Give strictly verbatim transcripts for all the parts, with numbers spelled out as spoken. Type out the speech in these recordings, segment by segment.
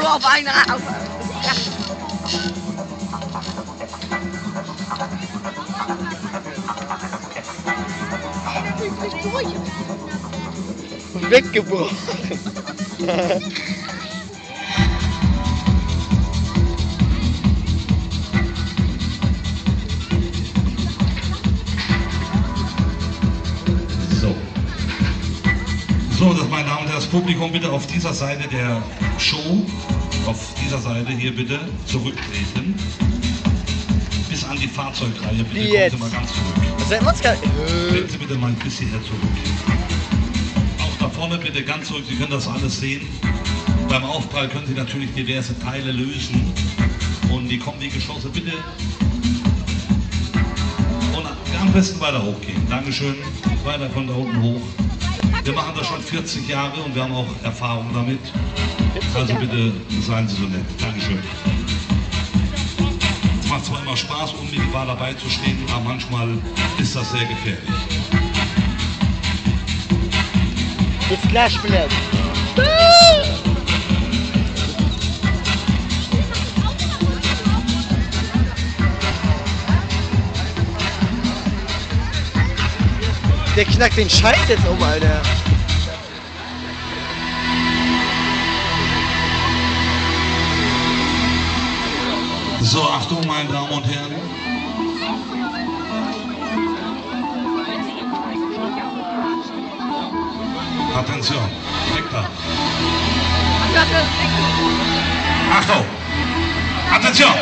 nur auf eine Art. Weggebrochen. So. So, das, meine Damen und Herren, das Publikum bitte auf dieser Seite der Show, auf dieser Seite hier bitte zurücktreten. Bis an die Fahrzeugreihe, bitte kommen Sie mal ganz zurück. Was sagt man's gar nicht? Treten Sie bitte mal ein bisschen her zurück. Auch da vorne bitte ganz zurück, Sie können das alles sehen. Beim Aufprall können Sie natürlich diverse Teile lösen. Und die Kombi-Geschosse bitte. Und am besten weiter hochgehen. Dankeschön. Weiter von da unten hoch. Wir machen das schon vierzig Jahre und wir haben auch Erfahrung damit. Also bitte seien Sie so nett. Dankeschön. Es macht zwar immer Spaß, unmittelbar dabei zu stehen, aber manchmal ist das sehr gefährlich. Jetzt gleich bleiben. Der knackt den Scheiß jetzt um, Alter. So, Achtung, meine Damen und Herren. Attention, weg da. Achtung, Attention.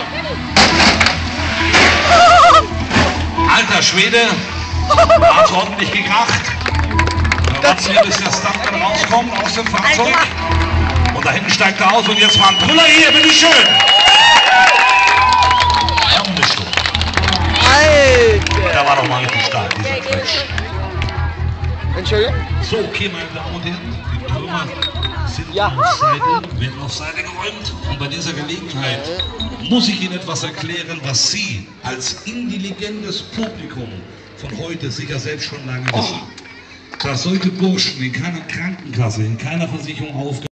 Alter Schwede, hat's ordentlich gekracht. Wir warten hier, bis der Stuntman rauskommt aus dem Fahrzeug. Und da hinten steigt er aus und jetzt mal ein Brüller hier, bitteschön. Alter! Da war doch mal richtig stark, dieser Quatsch. Entschuldigung? So, okay, meine Damen und Herren, die Trümmer sind Ja. auf Seite, werden auf Seite geräumt. Und bei dieser Gelegenheit muss ich Ihnen etwas erklären, was Sie als intelligentes Publikum von heute sicher selbst schon lange wissen. Dass solche Burschen in keiner Krankenkasse, in keiner Versicherung aufgenommen